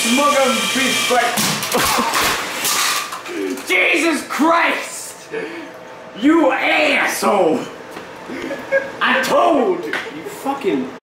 smuggle beef like. Jesus Christ! You asshole! I told you fucking.